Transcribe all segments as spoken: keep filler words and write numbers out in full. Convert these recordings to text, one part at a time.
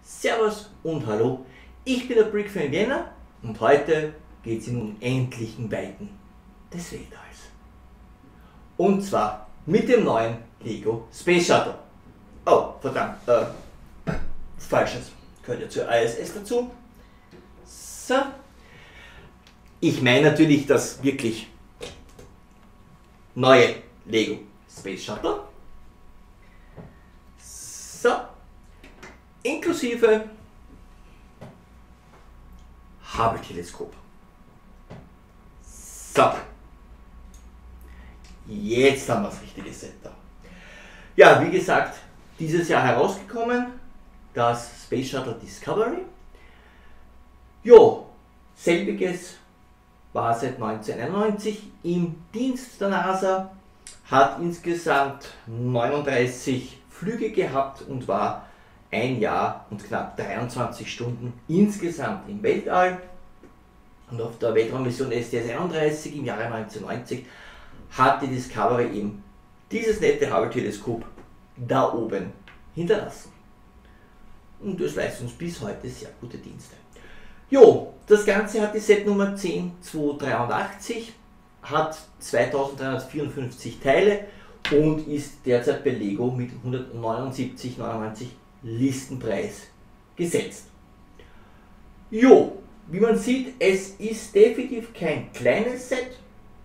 Servus und Hallo, ich bin der Brickfan Vienna und heute geht es in unendlichen Weiten des Weltalls. Und zwar mit dem neuen Lego Space Shuttle. Oh, verdammt, äh, falsches, gehört ja zur I S S dazu. So. Ich meine natürlich das wirklich neue Lego Space Shuttle. So. Inklusive Hubble-Teleskop. So. Jetzt haben wir das richtige Setup. Ja, wie gesagt, dieses Jahr herausgekommen, das Space Shuttle Discovery. Jo, selbiges war seit neunzehnhunderteinundneunzig im Dienst der NASA, hat insgesamt neununddreißig Flüge gehabt und war ein Jahr und knapp dreiundzwanzig Stunden insgesamt im Weltall. Und auf der Weltraummission S T S einunddreißig im Jahre neunzehnhundertneunzig hat die Discovery eben dieses nette Hubble-Teleskop da oben hinterlassen. Und das leistet uns bis heute sehr gute Dienste. Jo, das Ganze hat die Setnummer zehn zweihundertdreiundachtzig, hat zweitausenddreihundertvierundfünfzig Teile und ist derzeit bei Lego mit hundertneunundsiebzig Euro neunundneunzig Listenpreis gesetzt. Jo, wie man sieht, es ist definitiv kein kleines Set.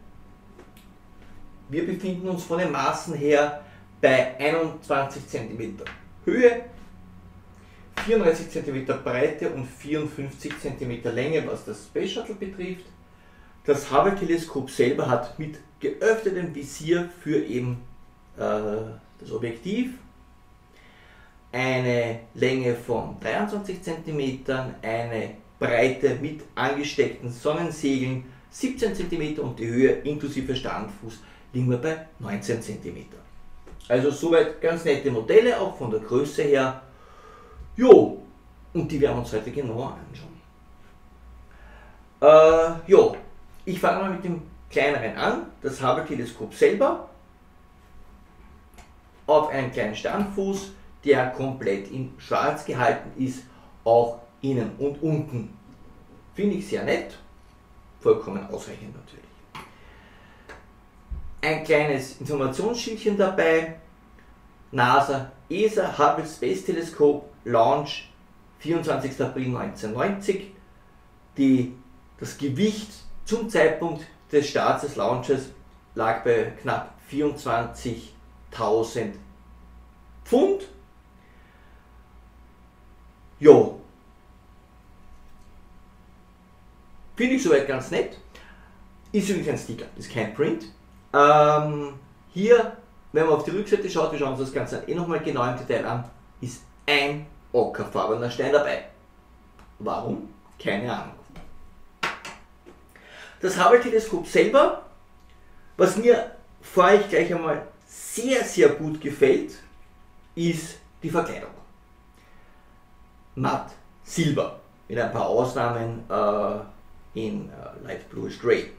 Wir befinden uns von den Maßen her bei einundzwanzig Zentimeter Höhe, vierunddreißig Zentimeter Breite und vierundfünfzig Zentimeter Länge, was das Space Shuttle betrifft. Das Hubble-Teleskop selber hat mit geöffnetem Visier für eben äh, das Objektiv eine Länge von dreiundzwanzig Zentimeter, eine Breite mit angesteckten Sonnensegeln siebzehn Zentimeter und die Höhe inklusive Standfuß liegen wir bei neunzehn Zentimeter. Also soweit ganz nette Modelle, auch von der Größe her. Jo, und die werden wir uns heute genauer anschauen. Äh, jo, ich fange mal mit dem kleineren an, das Hubble-Teleskop selber, auf einem kleinen Standfuß, der komplett in schwarz gehalten ist, auch innen und unten. Finde ich sehr nett, vollkommen ausreichend natürlich. Ein kleines Informationsschildchen dabei, NASA, E S A, Hubble Space Telescope, Launch vierundzwanzigster April neunzehnhundertneunzig. Die, das Gewicht zum Zeitpunkt des Starts des Launches lag bei knapp vierundzwanzigtausend Pfund. Jo, finde ich soweit ganz nett. Ist übrigens ein Sticker, ist kein Print. Ähm, hier, wenn man auf die Rückseite schaut, wir schauen uns das Ganze eh nochmal genau im Detail an, ist ein ockerfarbener Stein dabei. Warum? Keine Ahnung. Das Hubble-Teleskop selber, was mir vorher gleich einmal sehr, sehr gut gefällt, ist die Verkleidung. Matt Silber, mit ein paar Ausnahmen äh, in äh, Light Bluish Grey.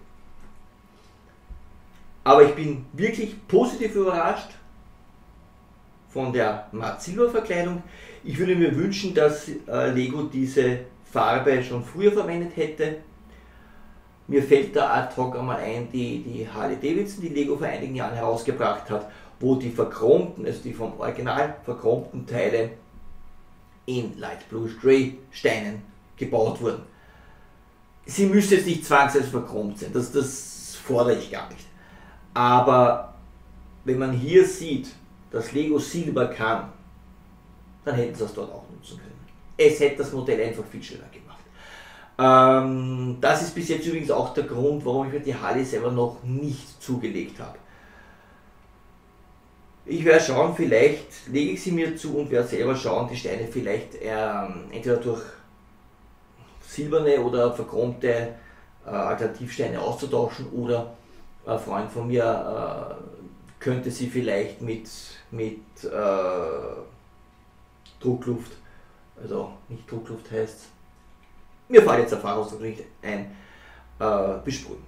Aber ich bin wirklich positiv überrascht von der Matt Silber Verkleidung. Ich würde mir wünschen, dass äh, Lego diese Farbe schon früher verwendet hätte. Mir fällt da ad hoc einmal ein, die, die Harley Davidson, die Lego vor einigen Jahren herausgebracht hat, wo die verchromten, also die vom Original verchromten Teile in Light Bluish Grey Steinen gebaut wurden. Sie müsste jetzt nicht zwangsweise verchromt sein, das, das fordere ich gar nicht. Aber wenn man hier sieht, dass Lego Silber kann, dann hätten sie das dort auch nutzen können. Es hätte das Modell einfach viel schöner gemacht. Ähm, das ist bis jetzt übrigens auch der Grund, warum ich mir die Harley selber noch nicht zugelegt habe. Ich werde schauen, vielleicht lege ich sie mir zu und werde selber schauen, die Steine vielleicht ähm, entweder durch silberne oder verchromte äh, Alternativsteine auszutauschen, oder ein Freund von mir äh, könnte sie vielleicht mit, mit äh, Druckluft, also nicht Druckluft heißt es, mir fällt jetzt Erfahrungsdruck nicht ein, äh, besprühen.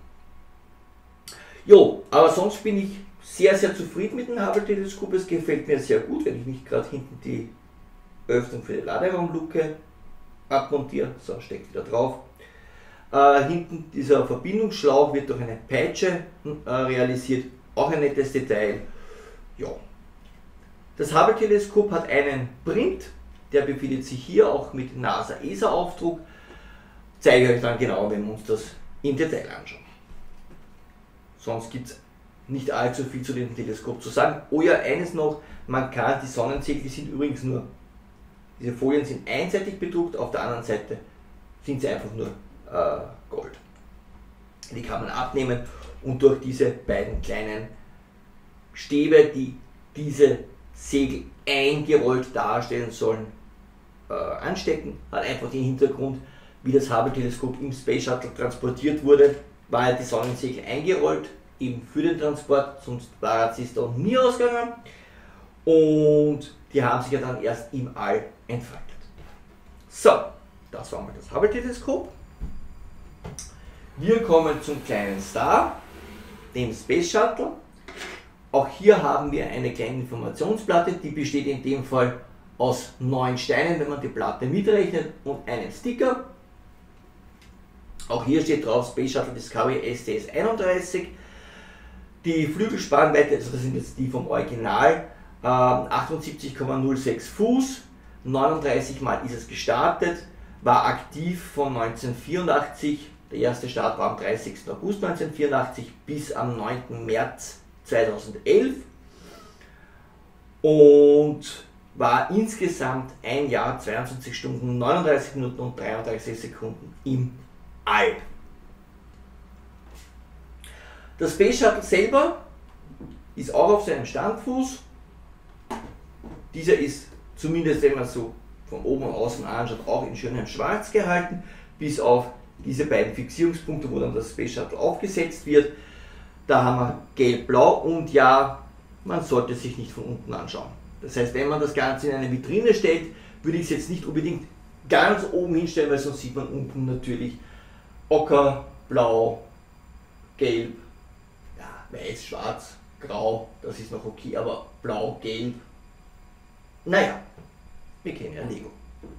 Jo, aber sonst bin ich sehr, sehr zufrieden mit dem Hubble-Teleskop. Es gefällt mir sehr gut, wenn ich nicht gerade hinten die Öffnung für die Laderaumluke abmontiert, so steckt wieder drauf. Äh, hinten dieser Verbindungsschlauch wird durch eine Peitsche äh, realisiert, auch ein nettes Detail. Ja. Das Hubble-Teleskop hat einen Print, der befindet sich hier auch mit NASA-E S A-Aufdruck. Zeige ich euch dann genau, wenn wir uns das im Detail anschauen. Sonst gibt es nicht allzu viel zu dem Teleskop zu sagen. Oh ja, eines noch, man kann die Sonnensegel, die sind übrigens nur, diese Folien sind einseitig bedruckt, auf der anderen Seite sind sie einfach nur äh, Gold. Die kann man abnehmen und durch diese beiden kleinen Stäbe, die diese Segel eingerollt darstellen sollen, äh, anstecken. Hat einfach den Hintergrund, wie das Hubble-Teleskop im Space Shuttle transportiert wurde, war ja die Sonnensegel eingerollt, eben für den Transport, sonst war es da nie ausgegangen. Und die haben sich ja dann erst im All entfaltet. So, das war mal das Hubble-Teleskop. Wir kommen zum kleinen Star, dem Space Shuttle. Auch hier haben wir eine kleine Informationsplatte, die besteht in dem Fall aus neun Steinen, wenn man die Platte mitrechnet, und einen Sticker. Auch hier steht drauf Space Shuttle Discovery S T S einunddreißig. Die Flügelspannweite, also das sind jetzt die vom Original, äh, achtundsiebzig Komma null sechs Fuß, neununddreißig Mal ist es gestartet, war aktiv von neunzehnhundertvierundachtzig, der erste Start war am dreißigsten August neunzehnhundertvierundachtzig bis am neunten März zweitausendelf und war insgesamt ein Jahr, zweiundzwanzig Stunden, neununddreißig Minuten und dreiunddreißig Sekunden im All. Das Space Shuttle selber ist auch auf seinem Standfuß. Dieser ist, zumindest wenn man so von oben und außen anschaut, auch in schönem Schwarz gehalten, bis auf diese beiden Fixierungspunkte, wo dann das Space Shuttle aufgesetzt wird. Da haben wir gelb-blau und ja, man sollte sich nicht von unten anschauen. Das heißt, wenn man das Ganze in eine Vitrine stellt, würde ich es jetzt nicht unbedingt ganz oben hinstellen, weil sonst sieht man unten natürlich Ocker, Blau, Gelb, ja, Weiß, Schwarz, Grau, das ist noch okay, aber Blau, Gelb, naja, wir kennen ja Lego.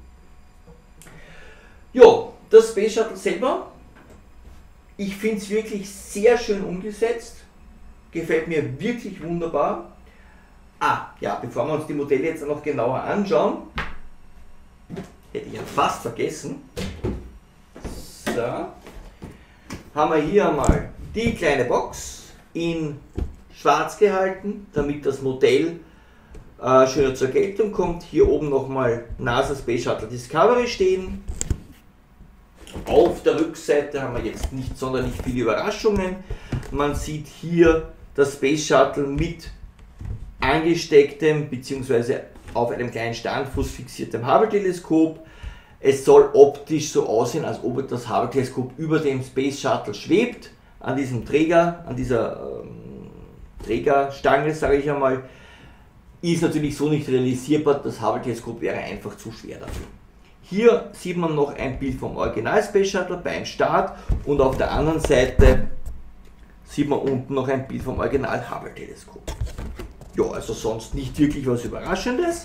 Jo, das Space Shuttle selber, ich finde es wirklich sehr schön umgesetzt, gefällt mir wirklich wunderbar. Ah, ja, bevor wir uns die Modelle jetzt noch genauer anschauen, hätte ich ja fast vergessen, so, haben wir hier einmal die kleine Box in schwarz gehalten, damit das Modell äh, schöner zur Geltung kommt. Hier oben nochmal NASA Space Shuttle Discovery stehen. Auf der Rückseite haben wir jetzt nicht sonderlich viele Überraschungen. Man sieht hier das Space Shuttle mit angestecktem bzw. auf einem kleinen Standfuß fixiertem Hubble-Teleskop. Es soll optisch so aussehen, als ob das Hubble-Teleskop über dem Space Shuttle schwebt, an diesem Träger, an dieser ähm, Trägerstange, sage ich einmal. Ist natürlich so nicht realisierbar, das Hubble-Teleskop wäre einfach zu schwer dafür. Hier sieht man noch ein Bild vom Original Space Shuttle beim Start und auf der anderen Seite sieht man unten noch ein Bild vom Original Hubble-Teleskop. Ja, also sonst nicht wirklich was Überraschendes.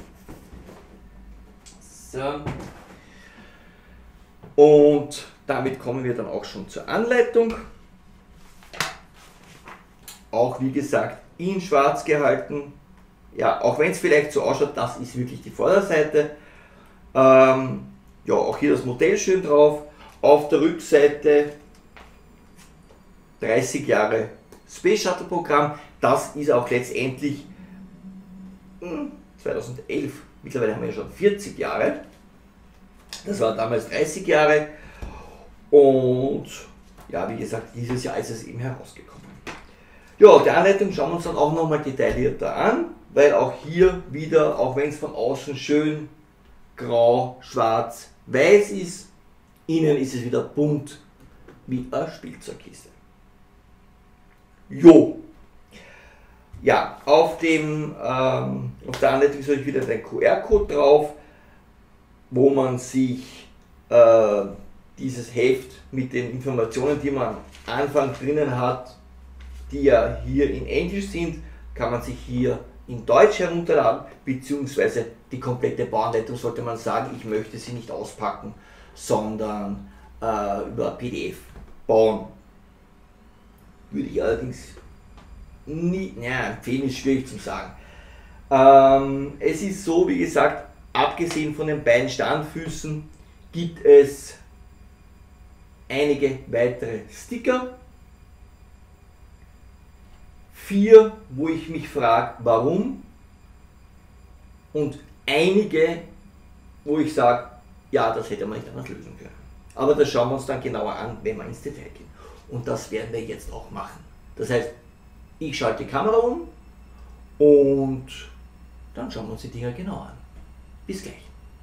So. Und damit kommen wir dann auch schon zur Anleitung. Auch wie gesagt in schwarz gehalten. Ja, auch wenn es vielleicht so ausschaut, das ist wirklich die Vorderseite. Ähm, ja, auch hier das Modell schön drauf. Auf der Rückseite dreißig Jahre Space Shuttle Programm. Das ist auch letztendlich hm, zweitausendelf. Mittlerweile haben wir ja schon vierzig Jahre. Das war damals dreißig Jahre. Und ja, wie gesagt, dieses Jahr ist es eben herausgekommen. Ja, die Anleitung schauen wir uns dann auch nochmal detaillierter an, weil auch hier wieder, auch wenn es von außen schön grau, schwarz, weiß ist, innen ist es wieder bunt wie eine Spielzeugkiste. Jo! Ja, auf, dem, ähm, auf der Anleitung ist euch wieder der Q R-Code drauf, wo man sich äh, dieses Heft mit den Informationen, die man am Anfang drinnen hat, die ja hier in Englisch sind, kann man sich hier in Deutsch herunterladen, beziehungsweise die komplette Bauanleitung sollte man sagen, ich möchte sie nicht auspacken, sondern äh, über P D F bauen. Würde ich allerdings nie, naja, empfehlen ist schwierig zu sagen. Ähm, es ist so, wie gesagt, abgesehen von den beiden Standfüßen gibt es einige weitere Sticker. Vier, wo ich mich frage, warum, und einige, wo ich sage, ja, das hätte man nicht anders lösen können. Aber das schauen wir uns dann genauer an, wenn wir ins Detail gehen. Und das werden wir jetzt auch machen. Das heißt, ich schalte die Kamera um und dann schauen wir uns die Dinger genauer an. Bis gleich.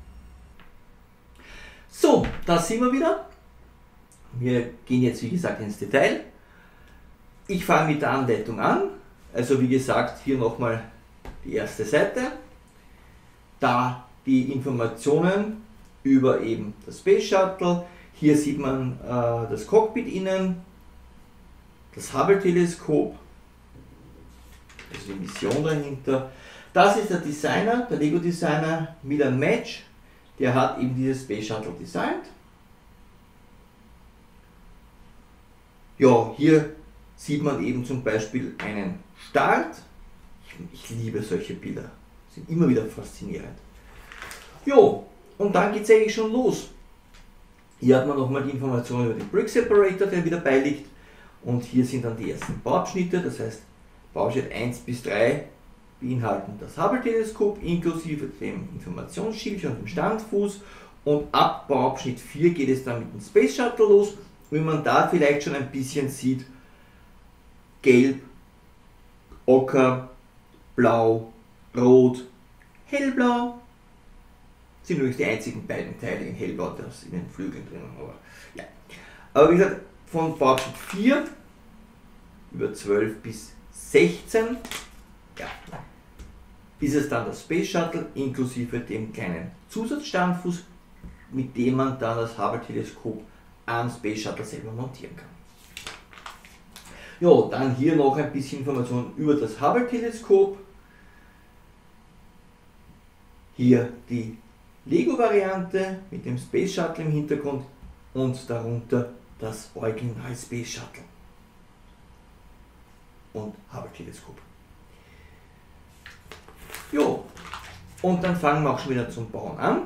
So, da sind wir wieder. Wir gehen jetzt, wie gesagt, ins Detail. Ich fange mit der Anleitung an. Also wie gesagt, hier nochmal die erste Seite. Da die Informationen über eben das Space Shuttle. Hier sieht man äh, das Cockpit innen, das Hubble-Teleskop, also die Mission dahinter. Das ist der Designer, der Lego-Designer Milan Match. Der hat eben dieses Space Shuttle designt. Ja, hier sieht man eben zum Beispiel einen Start. Ich, ich liebe solche Bilder, sind immer wieder faszinierend. Jo, und dann geht es eigentlich schon los. Hier hat man nochmal die Informationen über den Brick Separator, der wieder beiliegt. Und hier sind dann die ersten Bauabschnitte, das heißt Bauabschnitt eins bis drei beinhalten das Hubble-Teleskop inklusive dem Informationsschild und dem Standfuß. Und ab Bauabschnitt vier geht es dann mit dem Space Shuttle los. Wenn man da vielleicht schon ein bisschen sieht, gelb, ocker, blau, rot, hellblau, sind übrigens die einzigen beiden Teile in hellblau, das in den Flügeln drin. Aber, ja. Aber wie gesagt, von Bauabschnitt vier über zwölf bis sechzehn, ja, ist es dann das Space Shuttle inklusive dem kleinen Zusatzstandfuß, mit dem man dann das Hubble-Teleskop am Space Shuttle selber montieren kann. Ja, dann hier noch ein bisschen Informationen über das Hubble-Teleskop. Hier die Lego-Variante mit dem Space Shuttle im Hintergrund und darunter das Original Space Shuttle und Hubble-Teleskop. Jo, und dann fangen wir auch schon wieder zum Bauen an.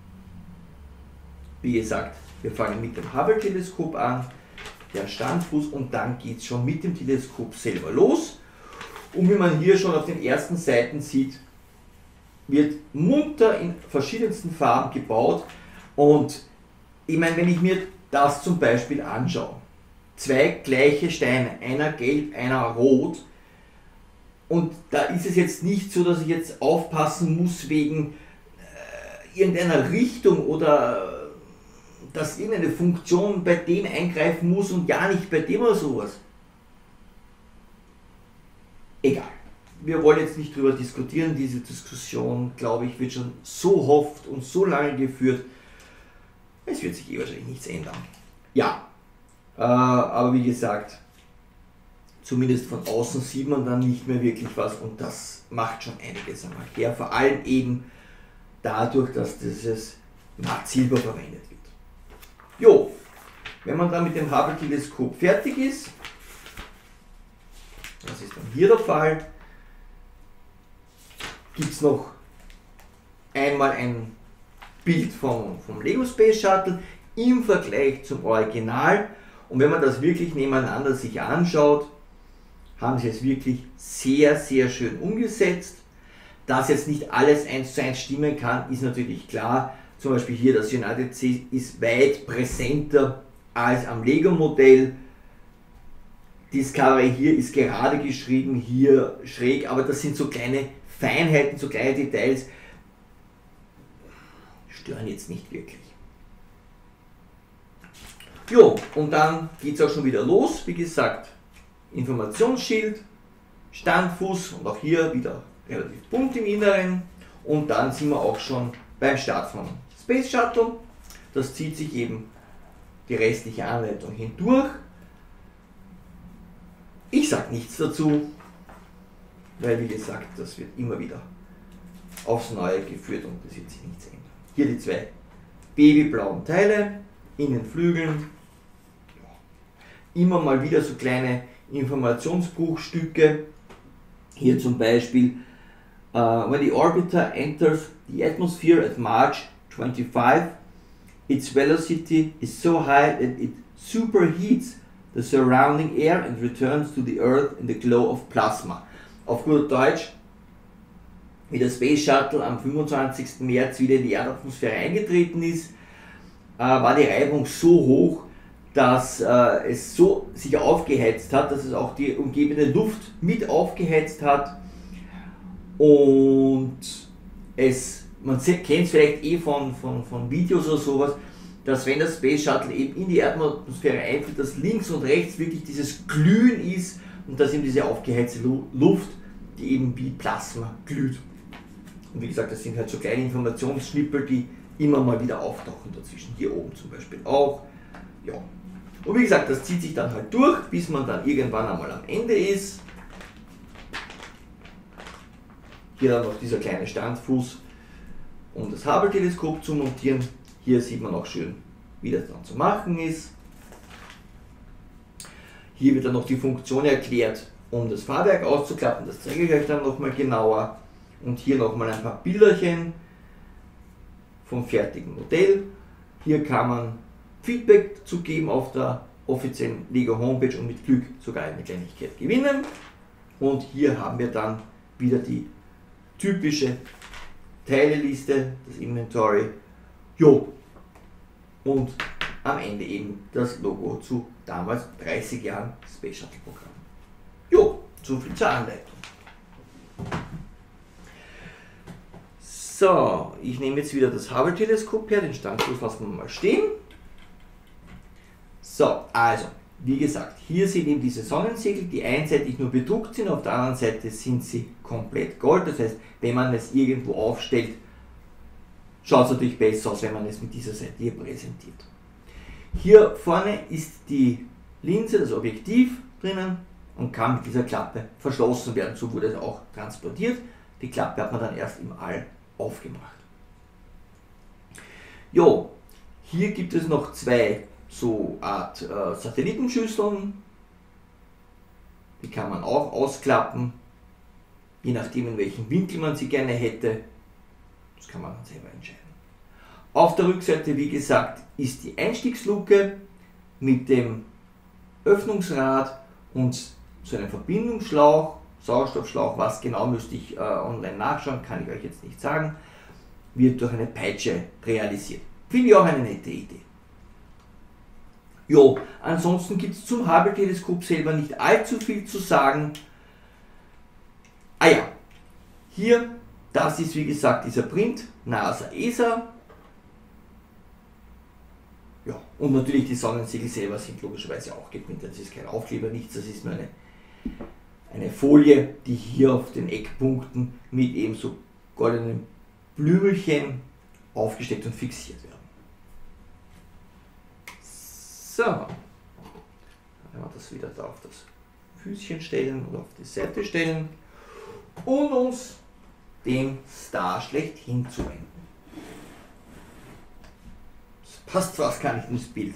Wie gesagt, wir fangen mit dem Hubble-Teleskop an, der Standfuß, und dann geht es schon mit dem Teleskop selber los. Und wie man hier schon auf den ersten Seiten sieht, wird munter in verschiedensten Farben gebaut. Und ich meine, wenn ich mir das zum Beispiel anschaue, zwei gleiche Steine, einer gelb, einer rot, und da ist es jetzt nicht so, dass ich jetzt aufpassen muss wegen äh, irgendeiner Richtung oder dass irgendeine Funktion bei dem eingreifen muss und ja nicht bei dem oder sowas. Egal. Wir wollen jetzt nicht darüber diskutieren, diese Diskussion, glaube ich, wird schon so oft und so lange geführt, es wird sich eh wahrscheinlich nichts ändern. Ja, äh, aber wie gesagt, zumindest von außen sieht man dann nicht mehr wirklich was, und das macht schon einiges einmal her, vor allem eben dadurch, dass dieses Matt Silber verwendet wird. Jo, wenn man dann mit dem Hubble-Teleskop fertig ist, das ist dann hier der Fall, gibt es noch einmal ein Bild vom, vom Lego Space Shuttle im Vergleich zum Original, und wenn man das wirklich nebeneinander sich anschaut, haben sie es wirklich sehr, sehr schön umgesetzt. Dass jetzt nicht alles eins zu eins stimmen kann, ist natürlich klar. Zum Beispiel hier das United C ist weit präsenter als am Lego-Modell. Discovery hier ist gerade geschrieben, hier schräg, aber das sind so kleine Feinheiten, so kleine Details, stören jetzt nicht wirklich. Jo, und dann geht es auch schon wieder los. Wie gesagt, Informationsschild, Standfuß und auch hier wieder relativ bunt im Inneren, und dann sind wir auch schon beim Start vom Space Shuttle. Das zieht sich eben die restliche Anleitung hindurch. Ich sage nichts dazu. weil wie gesagt, das wird immer wieder aufs Neue geführt und das wird sich nichts ändern. Hier die zwei babyblauen Teile, Innenflügeln, immer mal wieder so kleine Informationsbruchstücke. Hier zum Beispiel, uh, when the orbiter enters the atmosphere at March twenty-fifth, its velocity is so high that it superheats the surrounding air and returns to the Earth in the glow of plasma. Auf gut Deutsch, wie der Space Shuttle am fünfundzwanzigsten März wieder in die Erdatmosphäre eingetreten ist, äh, war die Reibung so hoch, dass äh, es so sich aufgeheizt hat, dass es auch die umgebende Luft mit aufgeheizt hat und es, man kennt es vielleicht eh von, von, von Videos oder sowas, dass wenn das Space Shuttle eben in die Erdatmosphäre eintritt, dass links und rechts wirklich dieses Glühen ist und dass eben diese aufgeheizte Luft, die eben wie Plasma glüht. Und wie gesagt, das sind halt so kleine Informationsschnippel, die immer mal wieder auftauchen dazwischen. Hier oben zum Beispiel auch. Ja. Und wie gesagt, das zieht sich dann halt durch, bis man dann irgendwann einmal am Ende ist. Hier dann noch dieser kleine Standfuß, um das Hubble-Teleskop zu montieren. Hier sieht man auch schön, wie das dann zu machen ist. Hier wird dann noch die Funktion erklärt, um das Fahrwerk auszuklappen. Das zeige ich euch dann nochmal genauer. Und hier nochmal ein paar Bilderchen vom fertigen Modell. Hier kann man Feedback zu geben auf der offiziellen Lego Homepage und mit Glück sogar eine Kleinigkeit gewinnen. Und hier haben wir dann wieder die typische Teileliste, das Inventory. Jo. Und am Ende eben das Logo zu damals dreißig Jahren Space Shuttle Programm. Jo, so viel zur Anleitung. So, ich nehme jetzt wieder das Hubble-Teleskop her, den Standfuß lassen wir mal stehen. So, also, wie gesagt, hier sind eben diese Sonnensegel, die einseitig nur bedruckt sind, auf der anderen Seite sind sie komplett Gold. Das heißt, wenn man es irgendwo aufstellt, schaut es natürlich besser aus, wenn man es mit dieser Seite hier präsentiert. Hier vorne ist die Linse, das Objektiv drinnen und kann mit dieser Klappe verschlossen werden. So wurde es auch transportiert. Die Klappe hat man dann erst im All aufgemacht. Jo, hier gibt es noch zwei so Art äh, Satellitenschüsseln. Die kann man auch ausklappen, je nachdem in welchem Winkel man sie gerne hätte. Das kann man dann selber entscheiden. Auf der Rückseite, wie gesagt, ist die Einstiegsluke mit dem Öffnungsrad und so einem Verbindungsschlauch, Sauerstoffschlauch, was genau müsste ich äh, online nachschauen, kann ich euch jetzt nicht sagen, wird durch eine Peitsche realisiert. Finde ich auch eine nette Idee. Jo, ansonsten gibt es zum Hubble-Teleskop selber nicht allzu viel zu sagen. Ah ja, hier, das ist wie gesagt dieser Print, NASA E S A. Ja, und natürlich die Sonnensegel selber sind logischerweise auch geprintet. Das ist kein Aufkleber, nichts, das ist nur eine, eine Folie, die hier auf den Eckpunkten mit eben so goldenen Blümelchen aufgesteckt und fixiert werden. So, dann werden wir das wieder da auf das Füßchen stellen oder auf die Seite stellen und uns dem Star schlechthin zuwenden. Das passt fast gar nicht ins Bild.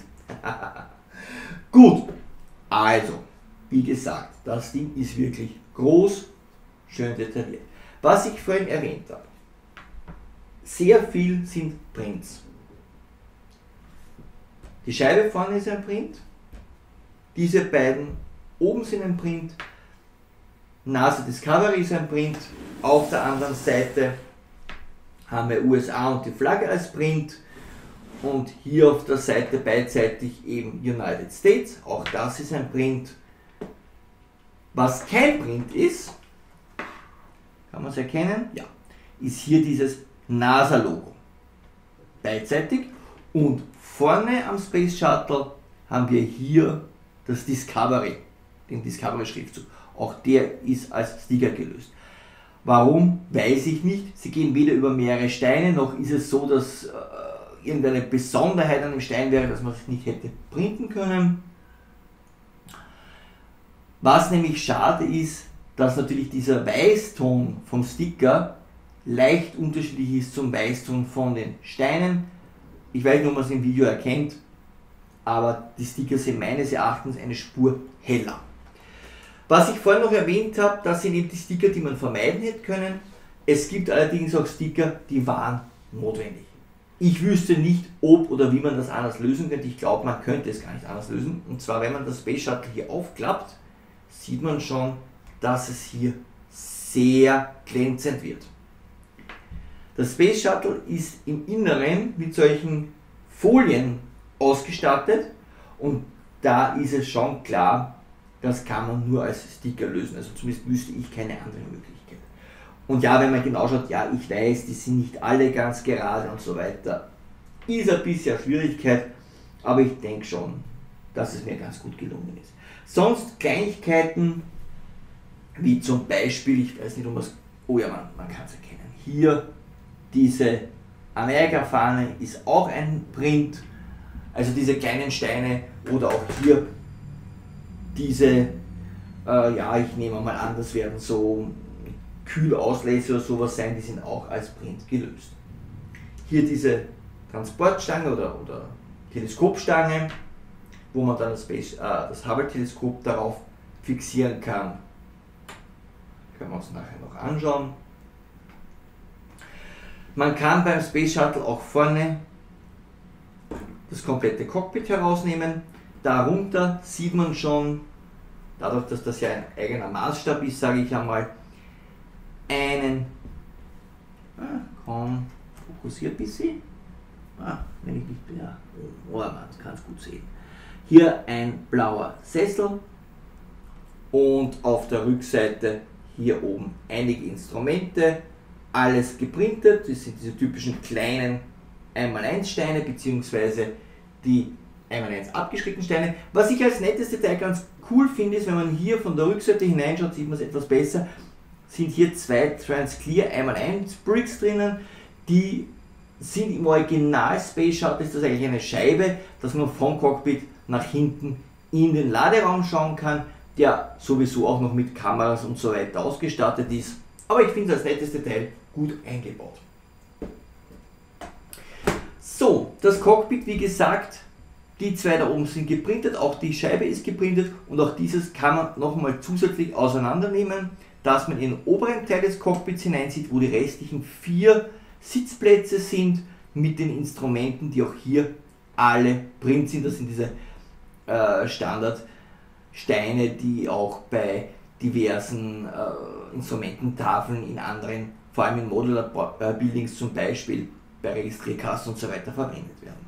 Gut, also, wie gesagt, das Ding ist wirklich groß, schön detailliert. Was ich vorhin erwähnt habe, sehr viel sind Prints. Die Scheibe vorne ist ein Print, diese beiden oben sind ein Print, NASA Discovery ist ein Print, auf der anderen Seite haben wir U S A und die Flagge als Print und hier auf der Seite beidseitig eben United States, auch das ist ein Print. Was kein Print ist, kann man es erkennen, ja, ist hier dieses NASA-Logo. Beidseitig und vorne am Space Shuttle haben wir hier das Discovery, den Discovery-Schriftzug. Auch der ist als Sticker gelöst. Warum, weiß ich nicht. Sie gehen weder über mehrere Steine, noch ist es so, dass äh, irgendeine Besonderheit an dem Stein wäre, dass man es nicht hätte printen können. Was nämlich schade ist, dass natürlich dieser Weißton vom Sticker leicht unterschiedlich ist zum Weißton von den Steinen. Ich weiß nicht, ob man es im Video erkennt, aber die Sticker sind meines Erachtens eine Spur heller. Was ich vorhin noch erwähnt habe, das sind eben die Sticker, die man vermeiden hätte können. Es gibt allerdings auch Sticker, die waren notwendig. Ich wüsste nicht, ob oder wie man das anders lösen könnte. Ich glaube, man könnte es gar nicht anders lösen. Und zwar, wenn man das Space Shuttle hier aufklappt, sieht man schon, dass es hier sehr glänzend wird. Das Space Shuttle ist im Inneren mit solchen Folien ausgestattet und da ist es schon klar, das kann man nur als Sticker lösen. Also zumindest wüsste ich keine andere Möglichkeit. Und ja, wenn man genau schaut, ja, ich weiß, die sind nicht alle ganz gerade und so weiter. Ist ein bisschen eine Schwierigkeit, aber ich denke schon, dass es mir ganz gut gelungen ist. Sonst Kleinigkeiten, wie zum Beispiel, ich weiß nicht, ob man es, oh ja, man, man kann es erkennen. Hier diese Amerika-Fahne ist auch ein Print, also diese kleinen Steine oder auch hier diese, äh, ja, ich nehme mal an, das werden so Kühlauslässe oder sowas sein, die sind auch als Print gelöst. Hier diese Transportstange oder, oder Teleskopstange, wo man dann das, Space, äh, das Hubble-Teleskop darauf fixieren kann. Können wir uns nachher noch anschauen. Man kann beim Space Shuttle auch vorne das komplette Cockpit herausnehmen. Darunter sieht man schon, dadurch, dass das ja ein eigener Maßstab ist, sage ich einmal, einen, ah, komm, fokussiert ein bisschen, ah, wenn ich nicht mehr, oh man kann es gut sehen. Hier ein blauer Sessel und auf der Rückseite hier oben einige Instrumente, alles geprintet. Das sind diese typischen kleinen eins mal eins Steine bzw. die eins mal eins abgeschrägten Steine. Was ich als nettes Detail ganz cool finde, ist, wenn man hier von der Rückseite hineinschaut, sieht man es etwas besser, sind hier zwei Transclear eins mal eins Bricks drinnen, die sind im Original Space Shuttle, ist das eigentlich eine Scheibe, dass man vom Cockpit nach hinten in den Laderaum schauen kann, der sowieso auch noch mit Kameras und so weiter ausgestattet ist. Aber ich finde es als nettes Detail gut eingebaut. So, das Cockpit, wie gesagt, die zwei da oben sind geprintet, auch die Scheibe ist geprintet und auch dieses kann man nochmal zusätzlich auseinandernehmen, dass man in den oberen Teil des Cockpits hineinsieht, wo die restlichen vier Sitzplätze sind mit den Instrumenten, die auch hier alle Print sind. Das sind diese äh, Standardsteine, die auch bei diversen äh, Instrumententafeln in anderen, vor allem in Modular äh, Buildings zum Beispiel, bei Registrierkassen und so weiter verwendet werden.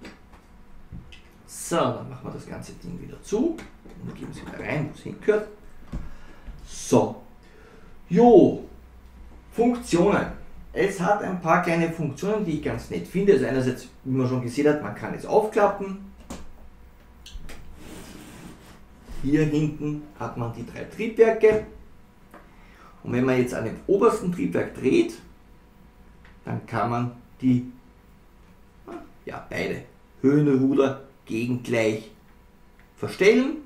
So, dann machen wir das ganze Ding wieder zu und geben es wieder rein, wo es hingehört. So, jo, Funktionen. Es hat ein paar kleine Funktionen, die ich ganz nett finde. Also einerseits, wie man schon gesehen hat, man kann es aufklappen. Hier hinten hat man die drei Triebwerke. Und wenn man jetzt an dem obersten Triebwerk dreht, dann kann man die, ja, beide Höhenruder gegengleich verstellen.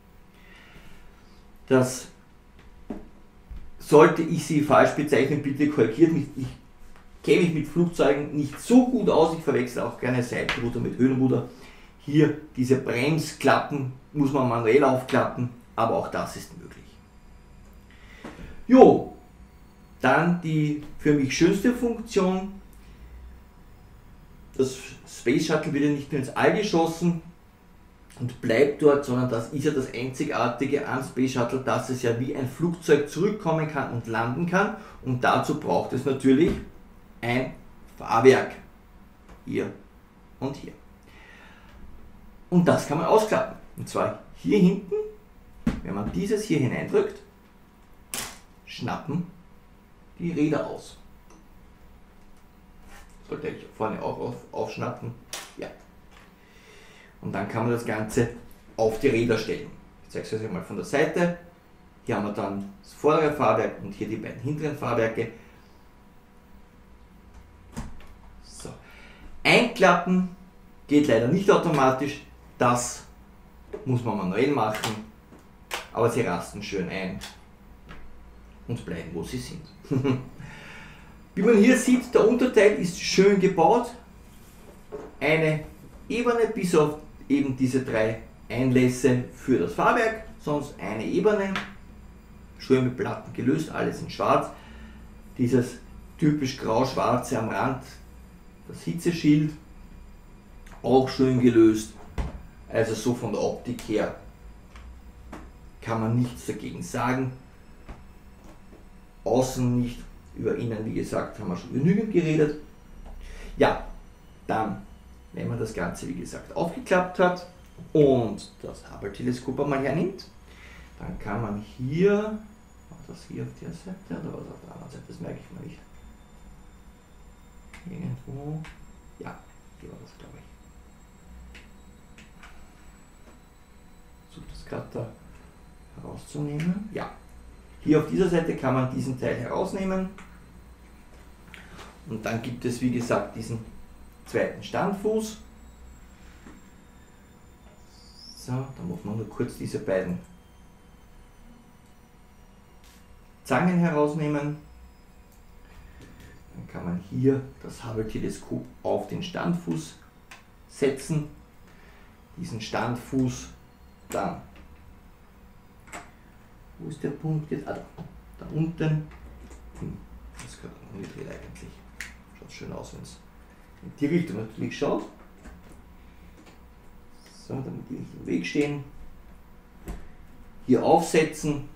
Das sollte ich sie falsch bezeichnen, bitte korrigiert mich. Ich kenne mich mit Flugzeugen nicht so gut aus, ich verwechsel auch gerne Seitenruder mit Höhenruder. Hier diese Bremsklappen muss man manuell aufklappen, aber auch das ist möglich. Jo, dann die für mich schönste Funktion. Das Space Shuttle wird ja nicht nur ins All geschossen und bleibt dort, sondern das ist ja das Einzigartige am Space Shuttle, dass es ja wie ein Flugzeug zurückkommen kann und landen kann, und dazu braucht es natürlich ein Fahrwerk. Hier und hier. Und das kann man ausklappen. Und zwar hier hinten, wenn man dieses hier hineindrückt, schnappen die Räder aus. Sollte ich vorne auch auf, aufschnappen. Ja. Und dann kann man das Ganze auf die Räder stellen. Ich zeige es euch mal von der Seite. Hier haben wir dann das vordere Fahrwerk und hier die beiden hinteren Fahrwerke. So. Einklappen geht leider nicht automatisch. Das muss man manuell machen. Aber sie rasten schön ein. und bleiben, wo sie sind. Wie man hier sieht, der Unterteil ist schön gebaut. Eine Ebene bis auf eben diese drei Einlässe für das Fahrwerk, sonst eine Ebene, schön mit Platten gelöst, alles in schwarz. Dieses typisch grau-schwarze am Rand, das Hitzeschild, auch schön gelöst. Also so von der Optik her kann man nichts dagegen sagen. Außen nicht, über innen, wie gesagt, haben wir schon genügend geredet. Ja, dann, wenn man das Ganze, wie gesagt, aufgeklappt hat und das Hubble-Teleskop einmal hernimmt, dann kann man hier, war das hier auf der Seite oder was auf der anderen Seite, das merke ich mal nicht. Irgendwo, ja, hier war das, glaube ich. Versuche das gerade da herauszunehmen. Ja, hier auf dieser Seite kann man diesen Teil herausnehmen. Und dann gibt es, wie gesagt, diesen zweiten Standfuß. So, da muss man nur kurz diese beiden Zangen herausnehmen. Dann kann man hier das Hubble-Teleskop auf den Standfuß setzen. Diesen Standfuß dann. Wo ist der Punkt jetzt? Ah, da, da unten. Das gehört umgedreht eigentlich. Schaut schön aus, wenn es in die Richtung natürlich schaut. So, damit die nicht im Weg stehen. Hier aufsetzen.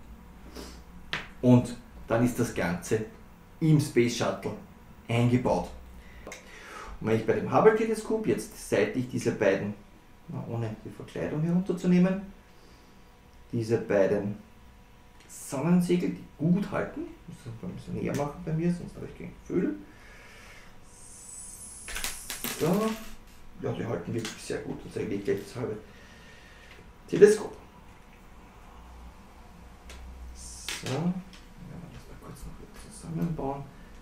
Und dann ist das Ganze im Space Shuttle eingebaut. Und wenn ich bei dem Hubble-Teleskop jetzt seitlich diese beiden, ohne die Verkleidung herunterzunehmen, diese beiden Sonnensegel, die gut halten, ich muss das ein bisschen näher machen bei mir, sonst habe ich kein Gefühl. So, ja, die halten wirklich sehr gut, das ist eigentlich gleich das halbe Teleskop. So, ja, das mal kurz noch wieder zusammenbauen.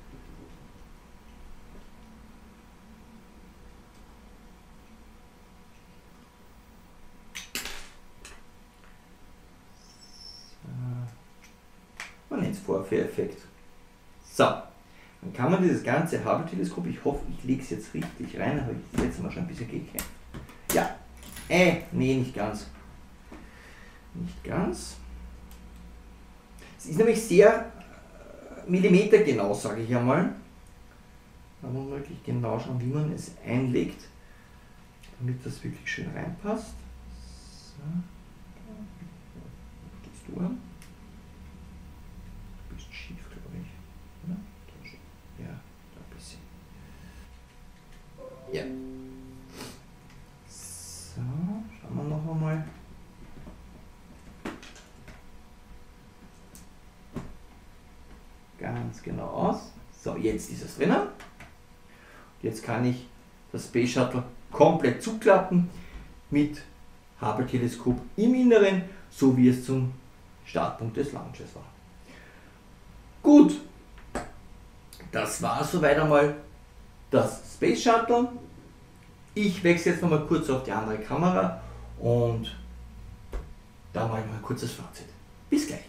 Man nennt es Vorführeffekt. So, dann kann man dieses ganze Hubble-Teleskop, ich hoffe, ich lege es jetzt richtig rein, habe ich das letzte Mal schon ein bisschen gekämpft. Ja, äh, nee, nicht ganz. Nicht ganz. Es ist nämlich sehr millimetergenau, sage ich einmal. Da muss man wirklich genau schauen, wie man es einlegt, damit das wirklich schön reinpasst. So. Wo stehst du an? Du bist schief, glaube ich. Ja, da schon. Ja, da ein bisschen. Ja. So, schauen wir noch einmal. Ganz genau aus. So, jetzt ist es drinnen. Jetzt kann ich das Space Shuttle komplett zuklappen mit Hubble-Teleskop im Inneren, so wie es zum Startpunkt des Launches war. Gut, das war soweit einmal das Space Shuttle. Ich wechsle jetzt noch mal kurz auf die andere Kamera und da mache ich mal ein kurzes Fazit. Bis gleich.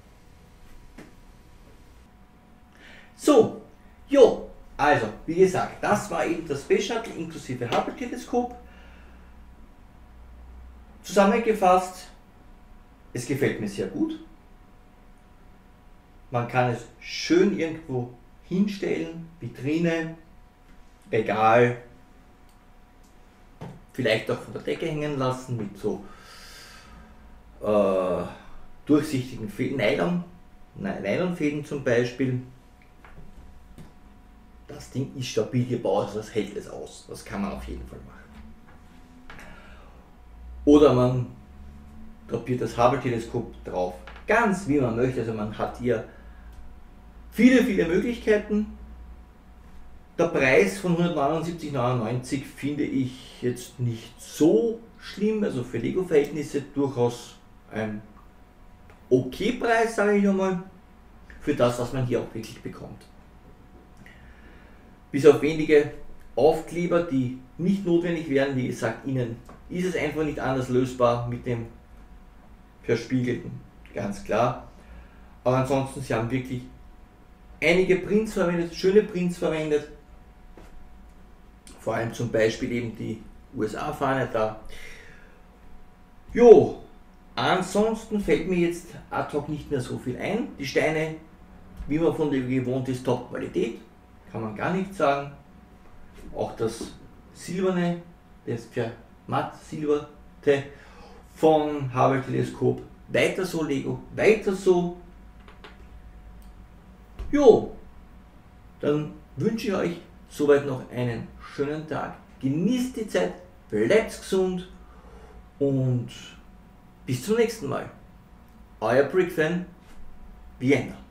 So, jo, also wie gesagt, das war eben das Space Shuttle inklusive Hubble-Teleskop. Zusammengefasst, es gefällt mir sehr gut. Man kann es schön irgendwo hinstellen, Vitrine, Regal, vielleicht auch von der Decke hängen lassen mit so äh, durchsichtigen Fäden, Nylon, Nylonfäden zum Beispiel. Das Ding ist stabil gebaut, also das hält es aus. Das kann man auf jeden Fall machen. Oder man drapiert das Hubble-Teleskop drauf, ganz wie man möchte. Also man hat hier viele, viele Möglichkeiten. Der Preis von hundertneunundsiebzig neunundneunzig finde ich jetzt nicht so schlimm, also für Lego-Verhältnisse durchaus ein okay Preis, sage ich einmal, für das, was man hier auch wirklich bekommt. Bis auf wenige Aufkleber, die nicht notwendig wären, wie gesagt, innen ist es einfach nicht anders lösbar mit dem Verspiegelten, ganz klar. Aber ansonsten, sie haben wirklich einige Prints verwendet, schöne Prints verwendet. Vor allem zum Beispiel eben die U S A-Fahne da. Jo, ansonsten fällt mir jetzt ad hoc nicht mehr so viel ein. Die Steine, wie man von der gewohnt ist, Top-Qualität, kann man gar nicht sagen. Auch das Silberne, das matt-silberte von Hubble Teleskop, weiter so Lego, weiter so. Jo, dann wünsche ich euch soweit noch einen schönen Tag. Genießt die Zeit, bleibt gesund und bis zum nächsten Mal. Euer Brickfan, Vienna.